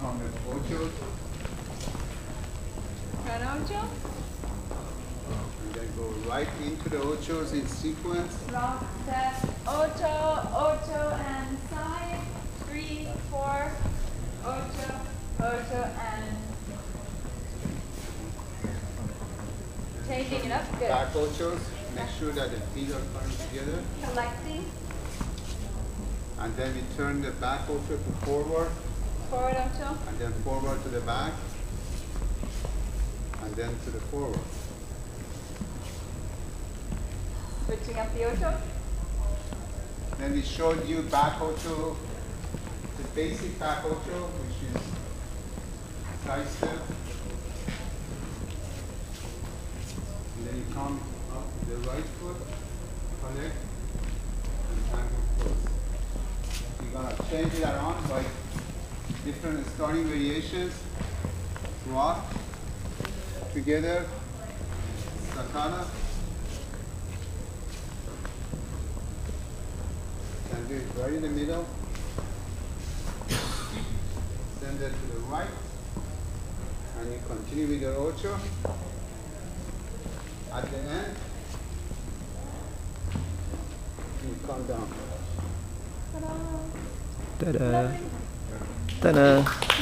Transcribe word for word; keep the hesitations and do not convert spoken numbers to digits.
come with ochos. An ocho. And then go right into the ochos in sequence. Rock, step, ocho, ocho, and side. Three, four, ocho, ocho, and changing it up. Good. Back ochos. Make sure that the feet are coming together. Collecting. And then we turn the back ocho to forward. Forward ocho. And then forward to the back. And then to the forward. Switching up the ocho. Then we showed you back ocho, the basic back ocho, which is side step. And then you come up with the right foot, connect, and angle close. You're going to change it around by different starting variations. Rock, together, sakana. And do it right in the middle. Send it to the right. And you continue with your ocho. At the end, you come down. Ta-da. Ta-da! Ta-da!